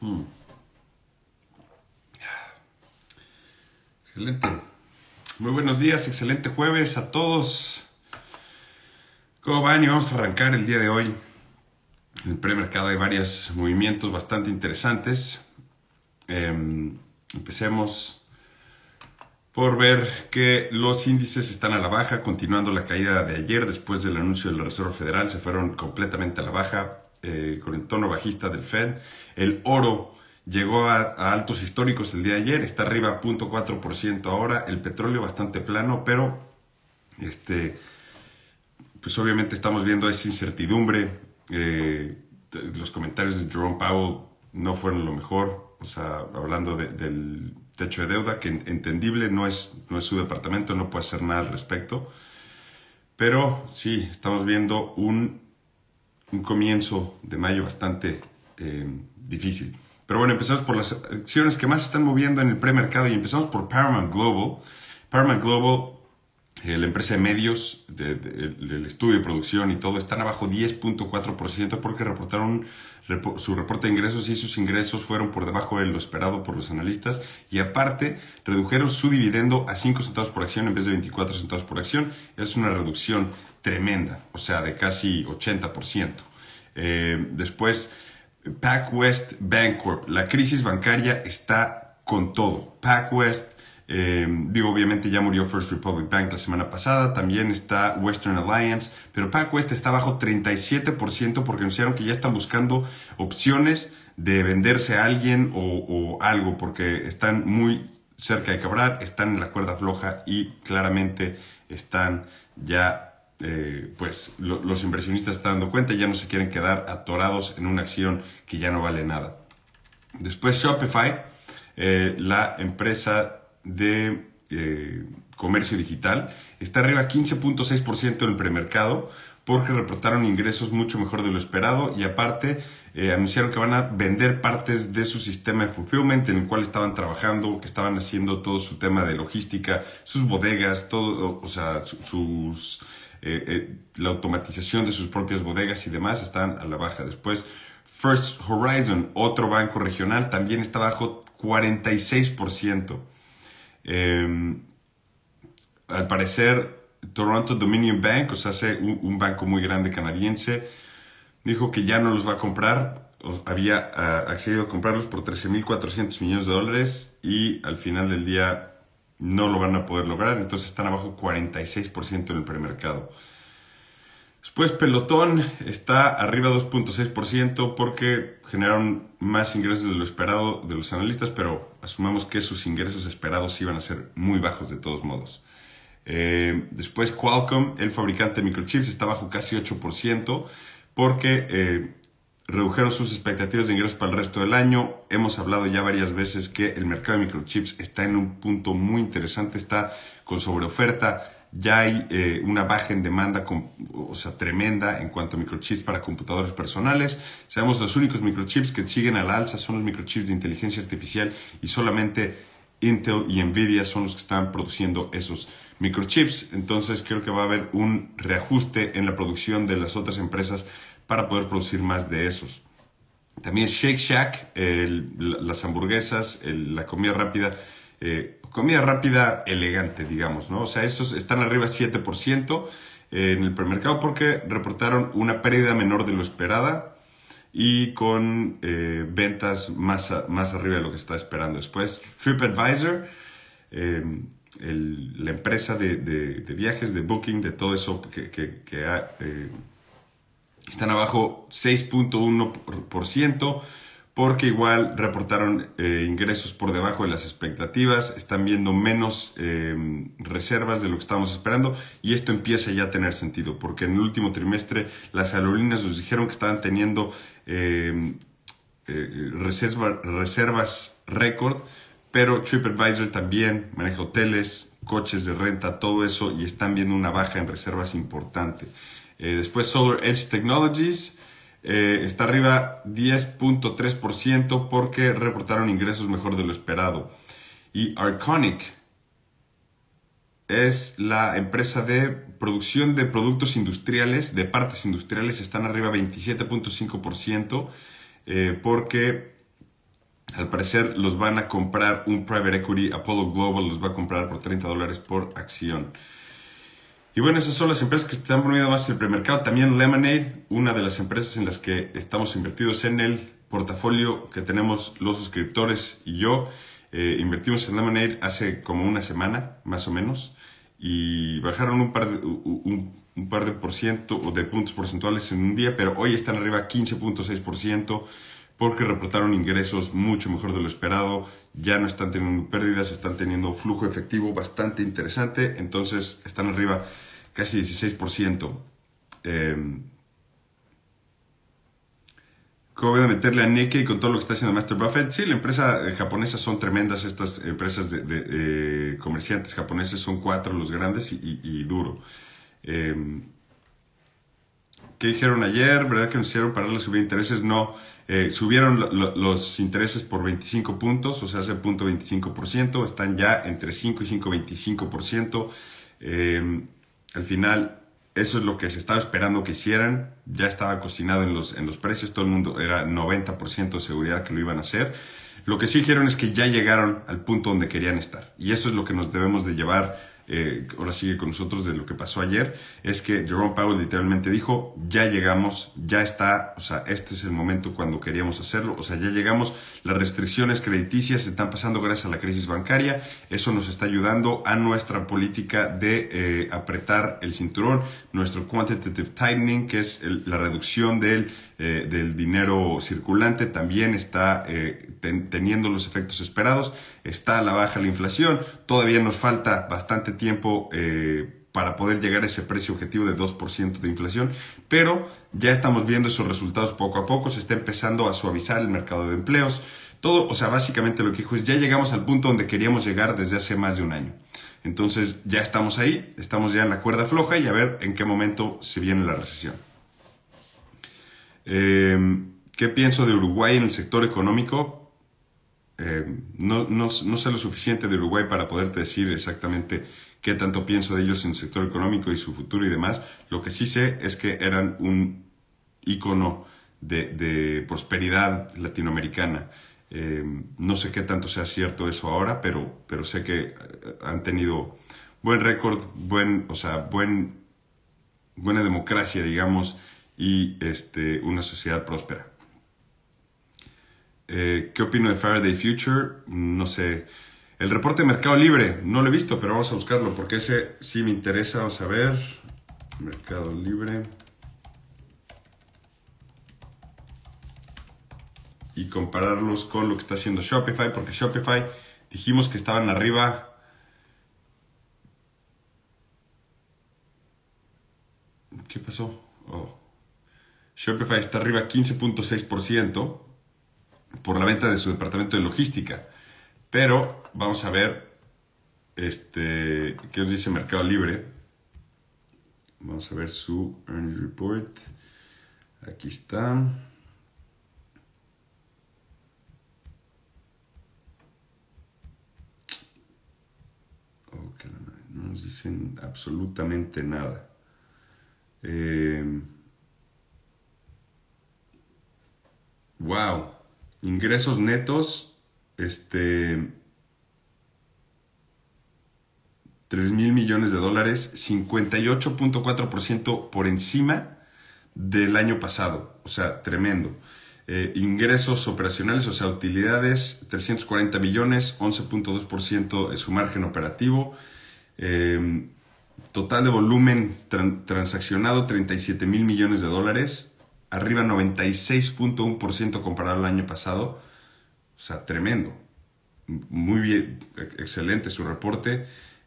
Excelente. Muy buenos días, excelente jueves a todos. ¿Cómo van? Y vamos a arrancar el día de hoy. En el premercado hay varios movimientos bastante interesantes. Empecemos por ver que los índices están a la baja, continuando la caída de ayer después del anuncio de la Reserva Federal. Se fueron completamente a la baja con el tono bajista del Fed. El oro llegó a altos históricos el día de ayer, está arriba 0.4% ahora. El petróleo bastante plano, pero pues obviamente estamos viendo esa incertidumbre. Los comentarios de Jerome Powell no fueron lo mejor, o sea, hablando del techo de deuda, que entendible, no es su departamento, no puede hacer nada al respecto, pero sí, estamos viendo un comienzo de mayo bastante difícil. Pero bueno, empezamos por las acciones que más se están moviendo en el premercado y empezamos por Paramount Global. Paramount Global, la empresa de medios, del estudio de producción y todo, están abajo 10.4% porque reportaron su reporte de ingresos y sus ingresos fueron por debajo de lo esperado por los analistas, y aparte redujeron su dividendo a 5 centavos por acción en vez de 24 centavos por acción. Es una reducción tremenda, o sea, de casi 80%. Después, PacWest Bancorp, la crisis bancaria está con todo. PacWest, obviamente ya murió First Republic Bank la semana pasada, también está Western Alliance, pero PacWest está bajo 37% porque anunciaron que ya están buscando opciones de venderse a alguien o algo, porque están muy cerca de quebrar, están en la cuerda floja y claramente están ya, los inversionistas están dando cuenta, ya no se quieren quedar atorados en una acción que ya no vale nada. Después Shopify, la empresa de comercio digital, está arriba 15.6% en el premercado porque reportaron ingresos mucho mejor de lo esperado, y aparte anunciaron que van a vender partes de su sistema de fulfillment en el cual estaban trabajando, que estaban haciendo todo su tema de logística, sus bodegas, todo, o sea, la automatización de sus propias bodegas y demás están a la baja. Después, First Horizon, otro banco regional, también está bajo 46%. Al parecer, Toronto Dominion Bank, o sea, un banco muy grande canadiense, dijo que ya no los va a comprar. Había accedido a comprarlos por $13,400 millones y al final del día no lo van a poder lograr, entonces están abajo 46% en el premercado. Después Pelotón está arriba 2.6% porque generaron más ingresos de lo esperado de los analistas, pero asumamos que sus ingresos esperados iban a ser muy bajos de todos modos. Después Qualcomm, el fabricante de microchips, está bajo casi 8% porque redujeron sus expectativas de ingresos para el resto del año. Hemos hablado ya varias veces que el mercado de microchips está en un punto muy interesante, está con sobreoferta. Ya hay una baja en demanda, tremenda en cuanto a microchips para computadores personales. Sabemos los únicos microchips que siguen a la alza son los microchips de inteligencia artificial, y solamente Intel y Nvidia son los que están produciendo esos microchips. Entonces creo que va a haber un reajuste en la producción de las otras empresas para poder producir más de esos. También Shake Shack, las hamburguesas, la comida rápida. Comida rápida elegante, digamos, ¿no? O sea, esos están arriba 7% en el premercado porque reportaron una pérdida menor de lo esperada y con ventas más arriba de lo que se está esperando. Después, TripAdvisor, la empresa de viajes, de Booking, de todo eso están abajo 6.1%. porque igual reportaron ingresos por debajo de las expectativas, están viendo menos reservas de lo que estábamos esperando, y esto empieza ya a tener sentido, porque en el último trimestre las aerolíneas nos dijeron que estaban teniendo reservas récord, pero TripAdvisor también maneja hoteles, coches de renta, todo eso, y están viendo una baja en reservas importante. Después SolarEdge Technologies, está arriba 10.3% porque reportaron ingresos mejor de lo esperado. Y Arconic es la empresa de producción de productos industriales, de partes industriales, están arriba 27.5% porque Al parecer los van a comprar un private equity, Apollo Global los va a comprar por $30 por acción. Y bueno, esas son las empresas que están poniendo más en el premercado. También Lemonade, una de las empresas en las que estamos invertidos en el portafolio que tenemos los suscriptores y yo. Invertimos en Lemonade hace como una semana, más o menos, y bajaron un par de por ciento o de puntos porcentuales en un día, pero hoy están arriba 15.6% porque reportaron ingresos mucho mejor de lo esperado. Ya no están teniendo pérdidas, están teniendo flujo efectivo bastante interesante, entonces están arriba casi 16%. ¿Cómo voy a meterle a Nikkei con todo lo que está haciendo Master Buffett? Sí, la empresa japonesa son tremendas, estas empresas de comerciantes japoneses son 4 los grandes y duro. ¿Qué dijeron ayer? ¿Verdad que anunciaron para la subida de intereses? No, subieron los intereses por 25 puntos, o sea, hace 0.25%, están ya entre 5 y 5.25%. Al final, eso es lo que se estaba esperando que hicieran. Ya estaba cocinado en los precios. Todo el mundo era 90% de seguridad que lo iban a hacer. Lo que sí dijeron es que ya llegaron al punto donde querían estar. Y eso es lo que nos debemos de llevar. Ahora sigue con nosotros de lo que pasó ayer. Es que Jerome Powell literalmente dijo, ya llegamos, ya está. O sea, este es el momento cuando queríamos hacerlo. O sea, ya llegamos. Las restricciones crediticias se están pasando gracias a la crisis bancaria. Eso nos está ayudando a nuestra política de apretar el cinturón. Nuestro quantitative tightening, que es la reducción del dinero circulante, también está teniendo los efectos esperados. Está a la baja la inflación. Todavía nos falta bastante tiempo para poder llegar a ese precio objetivo de 2% de inflación, pero ya estamos viendo esos resultados poco a poco. Se está empezando a suavizar el mercado de empleos. Todo, o sea, básicamente lo que dijo es, ya llegamos al punto donde queríamos llegar desde hace más de un año. Entonces ya estamos ahí, estamos ya en la cuerda floja y a ver en qué momento se viene la recesión. ¿Qué pienso de Uruguay en el sector económico? No sé lo suficiente de Uruguay para poderte decir exactamente qué tanto pienso de ellos en el sector económico y su futuro y demás. Lo que sí sé es que eran un ícono de prosperidad latinoamericana. No sé qué tanto sea cierto eso ahora, pero sé que han tenido buen récord, buena democracia, digamos, y una sociedad próspera. ¿Qué opino de Faraday Future? No sé. El reporte de Mercado Libre, no lo he visto, pero vamos a buscarlo porque ese sí me interesa. Vamos a ver. Mercado Libre. Y compararlos con lo que está haciendo Shopify, porque Shopify dijimos que estaban arriba. ¿Qué pasó? Oh. Shopify está arriba 15.6% por la venta de su departamento de logística. Pero vamos a ver qué nos dice Mercado Libre. Vamos a ver su earnings report. Aquí está. Okay, no nos dicen absolutamente nada. Wow. Ingresos netos, 3,000 millones de dólares, 58.4% por encima del año pasado. O sea, tremendo. Ingresos operacionales, o sea, utilidades, 340 millones, 11.2% es su margen operativo. Total de volumen transaccionado, 37,000 millones de dólares. Arriba 96.1% comparado al año pasado. O sea, tremendo. Muy bien, excelente su reporte.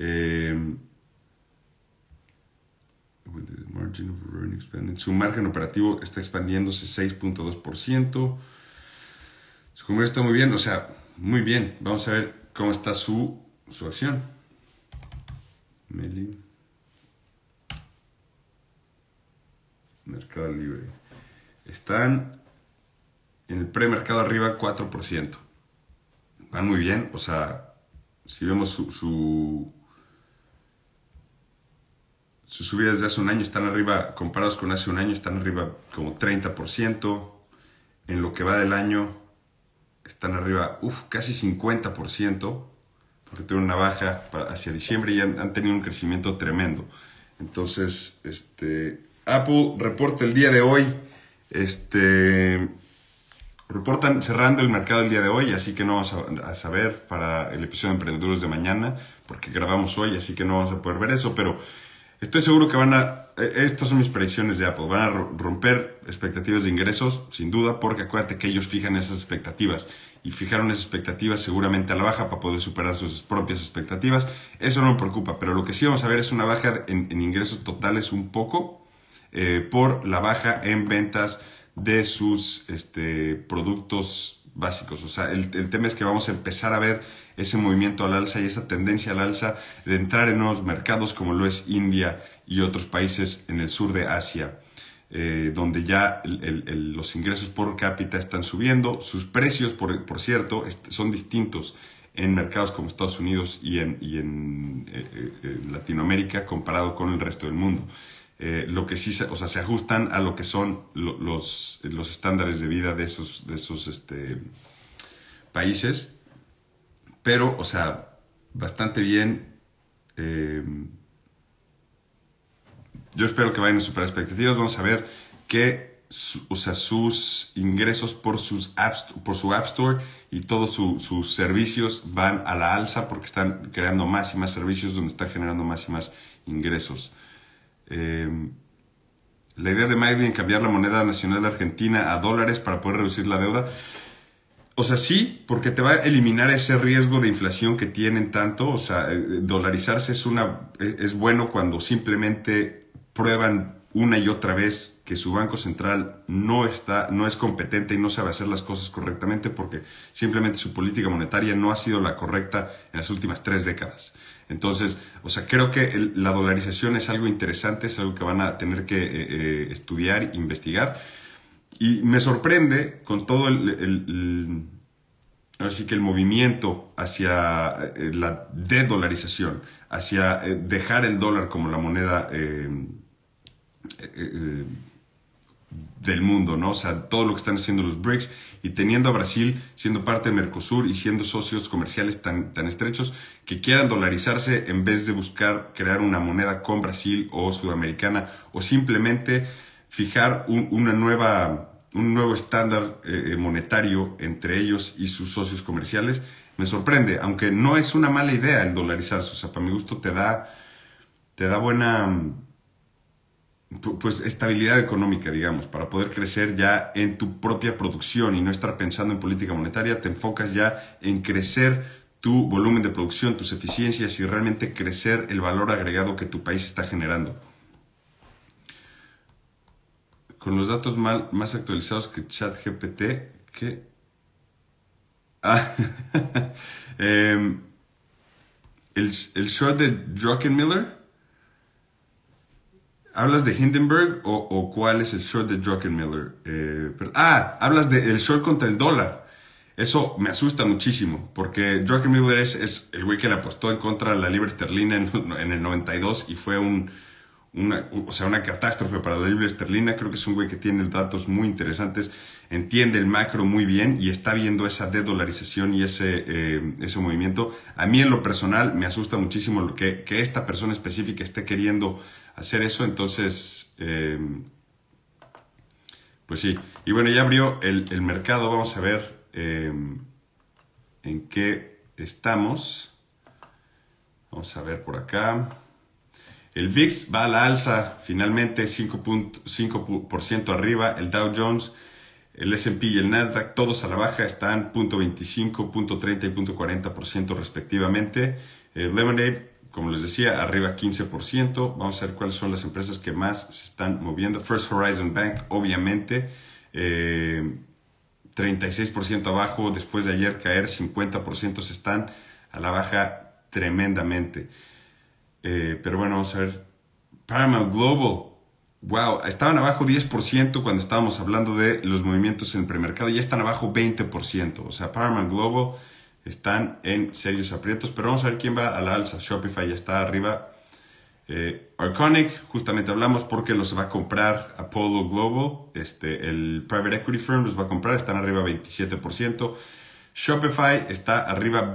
Su margen operativo está expandiéndose 6.2%. Su comercio está muy bien, o sea, muy bien. Vamos a ver cómo está su acción. Meli. Mercado Libre. Están en el premercado arriba 4%. Van muy bien, o sea, si vemos su subida desde hace un año, están arriba, comparados con hace un año, están arriba como 30%. En lo que va del año, están arriba, casi 50%, porque tuvieron una baja hacia diciembre y han tenido un crecimiento tremendo. Entonces, Apple reporta el día de hoy, reportan cerrando el mercado el día de hoy, así que no vamos a saber para el episodio de Emprendedores de mañana, porque grabamos hoy, así que no vamos a poder ver eso, pero estoy seguro que estas son mis predicciones de Apple, van a romper expectativas de ingresos, sin duda, porque acuérdate que ellos fijan esas expectativas, y fijaron esas expectativas seguramente a la baja para poder superar sus propias expectativas. Eso no me preocupa, pero lo que sí vamos a ver es una baja en ingresos totales un poco, por la baja en ventas de sus productos básicos. O sea, el tema es que vamos a empezar a ver ese movimiento al alza y esa tendencia al alza de entrar en nuevos mercados como lo es India y otros países en el sur de Asia, donde ya los ingresos por cápita están subiendo. Sus precios, por cierto, son distintos en mercados como Estados Unidos y en Latinoamérica comparado con el resto del mundo. Lo que sí, o sea, se ajustan a lo que son los estándares de vida de esos países, pero, o sea, bastante bien. Yo espero que vayan a superar expectativas. Vamos a ver que, sus ingresos por su App Store y todos sus servicios van a la alza porque están creando más y más servicios donde están generando más y más ingresos. La idea de Biden en cambiar la moneda nacional de Argentina a dólares para poder reducir la deuda. O sea, sí, porque te va a eliminar ese riesgo de inflación que tienen tanto. O sea, dolarizarse es bueno cuando simplemente prueban una y otra vez que su banco central no es competente y no sabe hacer las cosas correctamente porque simplemente su política monetaria no ha sido la correcta en las últimas 3 décadas. Entonces, o sea, creo que la dolarización es algo interesante, es algo que van a tener que estudiar, investigar. Y me sorprende con todo así que el movimiento hacia la dedolarización, hacia dejar el dólar como la moneda del mundo, ¿no? O sea, todo lo que están haciendo los BRICS y teniendo a Brasil siendo parte de Mercosur y siendo socios comerciales tan estrechos que quieran dolarizarse en vez de buscar crear una moneda con Brasil o sudamericana o simplemente fijar un nuevo estándar monetario entre ellos y sus socios comerciales. Me sorprende, aunque no es una mala idea el dolarizarse. O sea, para mi gusto te da buena, pues, estabilidad económica, digamos, para poder crecer ya en tu propia producción y no estar pensando en política monetaria. Te enfocas ya en crecer tu volumen de producción, tus eficiencias y realmente crecer el valor agregado que tu país está generando. Con los datos más actualizados que ChatGPT, ¿qué? El short de Druckenmiller. ¿Hablas de Hindenburg o cuál es el short de Druckenmiller? Hablas del short contra el dólar. Eso me asusta muchísimo, porque Druckenmiller es el güey que le apostó en contra de la libra esterlina en el 92 y fue una catástrofe para la libra esterlina. Creo que es un güey que tiene datos muy interesantes, entiende el macro muy bien y está viendo esa dedolarización y ese movimiento. A mí en lo personal me asusta muchísimo que esta persona específica esté queriendo hacer eso. Entonces, pues sí. Y bueno, ya abrió el mercado. Vamos a ver en qué estamos. Vamos a ver por acá. El VIX va a la alza, finalmente 5% arriba. El Dow Jones, el S&P y el Nasdaq, todos a la baja, están 0.25, 0.30 y 0.40% respectivamente. Lemonade, como les decía, arriba 15%. Vamos a ver cuáles son las empresas que más se están moviendo. First Horizon Bank, obviamente, 36% abajo. Después de ayer caer 50%, se están a la baja tremendamente. Pero bueno, vamos a ver. Paramount Global. Wow, estaban abajo 10% cuando estábamos hablando de los movimientos en el premercado. Ya están abajo 20%. O sea, Paramount Global están en serios aprietos. Pero vamos a ver quién va a la alza. Shopify ya está arriba. Arconic, justamente hablamos porque los va a comprar Apollo Global. El Private Equity Firm los va a comprar. Están arriba 27%. Shopify está arriba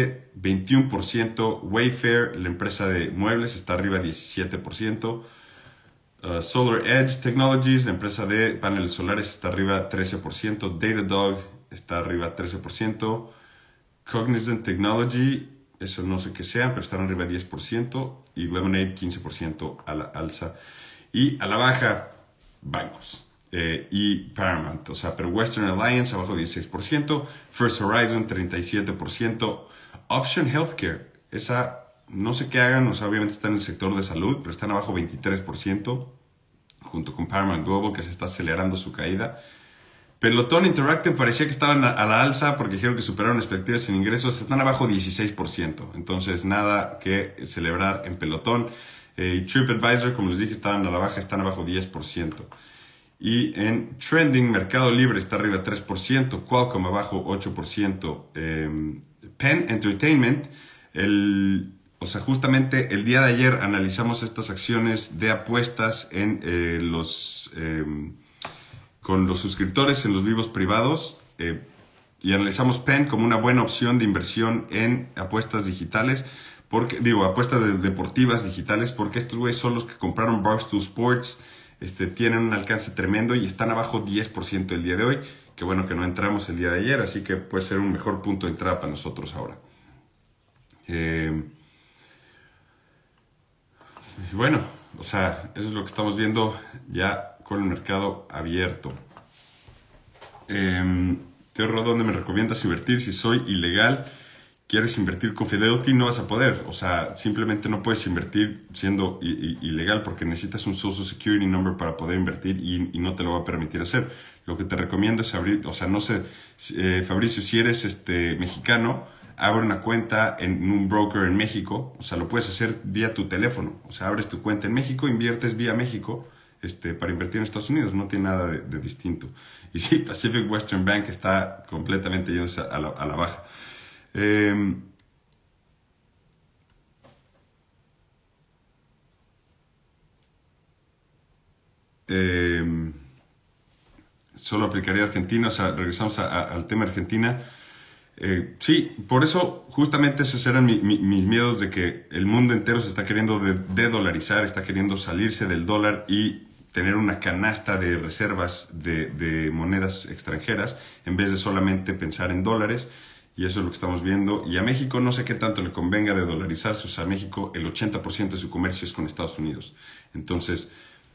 21%. Wayfair, la empresa de muebles, está arriba 17%. Solar Edge Technologies, la empresa de paneles solares, está arriba 13%. Datadog está arriba 13%. Cognizant Technology, eso no sé qué sea, pero están arriba 10%. Y Lemonade 15% a la alza. Y a la baja, bancos. Y Paramount, o sea, pero Western Alliance abajo 16%, First Horizon 37%, Option Healthcare, esa no sé qué hagan, o sea, obviamente está en el sector de salud, pero están abajo 23%, junto con Paramount Global, que se está acelerando su caída. Pelotón Interactive parecía que estaban a la alza porque dijeron que superaron expectativas en ingresos, están abajo 16%, entonces nada que celebrar en Pelotón. TripAdvisor, como les dije, estaban a la baja, están abajo 10%. Y en Trending, Mercado Libre está arriba 3%, Qualcomm abajo 8%, Penn Entertainment, o sea, justamente el día de ayer analizamos estas acciones de apuestas en con los suscriptores en los vivos privados y analizamos Penn como una buena opción de inversión en apuestas digitales, apuestas deportivas digitales, porque estos güeyes son los que compraron Barstool Sports. Tienen un alcance tremendo y están abajo 10% el día de hoy. Qué bueno que no entramos el día de ayer, así que puede ser un mejor punto de entrada para nosotros ahora. Bueno, o sea, eso es lo que estamos viendo ya con el mercado abierto. Teodoro, ¿dónde me recomiendas invertir? Si soy ilegal, quieres invertir con Fidelity, no vas a poder. O sea, simplemente no puedes invertir siendo ilegal porque necesitas un Social Security Number para poder invertir y no te lo va a permitir hacer. Lo que te recomiendo es abrir, o sea, no sé, Fabricio, si eres mexicano, abre una cuenta en un broker en México. O sea, lo puedes hacer vía tu teléfono. O sea, abres tu cuenta en México, inviertes vía México para invertir en Estados Unidos. No tiene nada de distinto. Y sí, Pacific Western Bank está completamente yéndose a la baja. Solo aplicaría a Argentina, o sea, regresamos al tema Argentina. Sí, por eso justamente esos eran mis miedos de que el mundo entero se está queriendo de-dolarizar, está queriendo salirse del dólar y tener una canasta de reservas de monedas extranjeras en vez de solamente pensar en dólares. Y eso es lo que estamos viendo. Y a México no sé qué tanto le convenga de dolarizarse. O sea, a México el 80% de su comercio es con Estados Unidos. Entonces,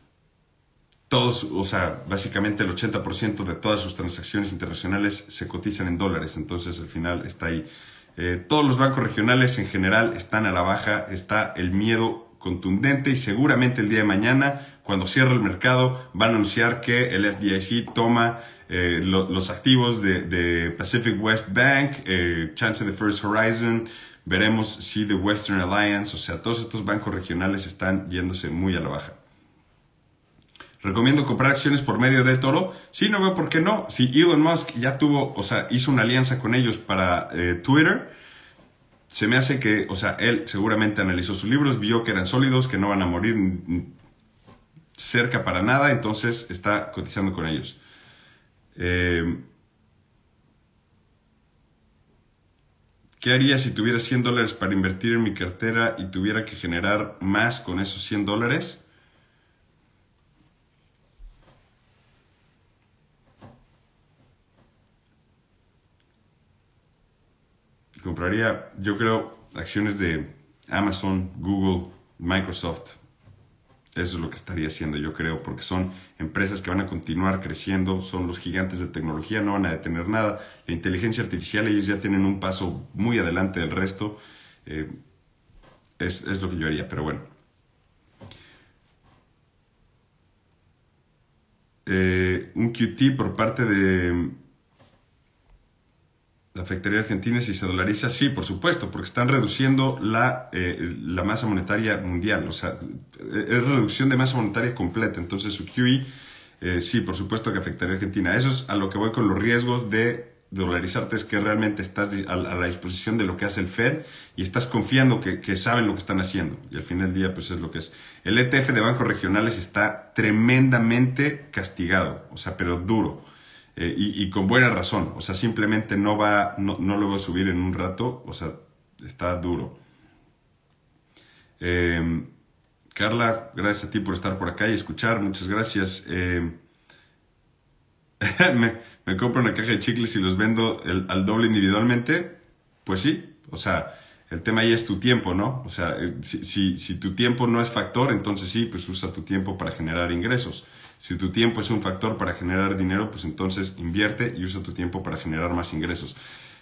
básicamente el 80% de todas sus transacciones internacionales se cotizan en dólares. Entonces, al final está ahí. Todos los bancos regionales en general están a la baja. Está el miedo contundente y seguramente el día de mañana, cuando cierre el mercado, van a anunciar que el FDIC toma los activos de Pacific West Bank, chance de First Horizon, veremos si de Western Alliance, o sea, todos estos bancos regionales están yéndose muy a la baja. ¿Recomiendo comprar acciones por medio de Toro? Sí, no veo por qué no. Si Elon Musk ya hizo una alianza con ellos para Twitter, se me hace que, o sea, él seguramente analizó sus libros, vio que eran sólidos, que no van a morir cerca para nada, entonces está cotizando con ellos. ¿Qué haría si tuviera $100 para invertir en mi cartera y tuviera que generar más con esos $100? Compraría, yo creo, acciones de Amazon, Google, Microsoft. Eso es lo que estaría haciendo, yo creo, porque son empresas que van a continuar creciendo, son los gigantes de tecnología, no van a detener nada. La inteligencia artificial, ellos ya tienen un paso muy adelante del resto. Es lo que yo haría, pero bueno. Un QT por parte de la Factoría Argentina, si se dolariza, sí, por supuesto, porque están reduciendo la masa monetaria mundial, o sea, es reducción de masa monetaria completa, entonces su QE, sí, por supuesto que afectaría a Argentina. Eso es a lo que voy con los riesgos de dolarizarte, es que realmente estás a la disposición de lo que hace el Fed y estás confiando que saben lo que están haciendo, y al final del día, pues es lo que es. El ETF de bancos regionales está tremendamente castigado, o sea, pero duro. y con buena razón. O sea, simplemente no lo voy a subir en un rato. O sea, está duro. Carla, gracias a ti por estar por acá y escuchar. Muchas gracias. Me compro una caja de chicles y los vendo al doble individualmente. Pues sí, o sea, el tema ahí es tu tiempo, ¿no? O sea, si tu tiempo no es factor, entonces sí, pues usa tu tiempo para generar ingresos. Si tu tiempo es un factor para generar dinero, pues entonces invierte y usa tu tiempo para generar más ingresos.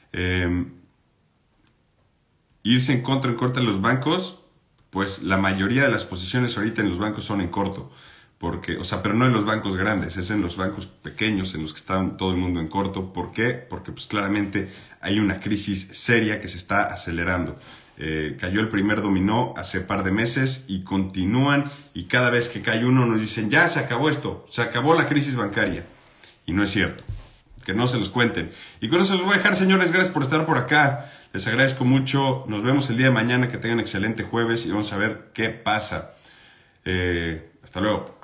Irse en contra de los bancos, pues la mayoría de las posiciones ahorita en los bancos son en corto. Porque, o sea, pero no en los bancos grandes, es en los bancos pequeños en los que está todo el mundo en corto. ¿Por qué? Porque pues claramente hay una crisis seria que se está acelerando. Cayó el primer dominó hace par de meses y continúan, y cada vez que cae uno nos dicen, ya se acabó esto, se acabó la crisis bancaria. Y no es cierto, que no se los cuenten. Y con eso los voy a dejar, señores, gracias por estar por acá, les agradezco mucho, nos vemos el día de mañana, que tengan excelente jueves y vamos a ver qué pasa. Hasta luego.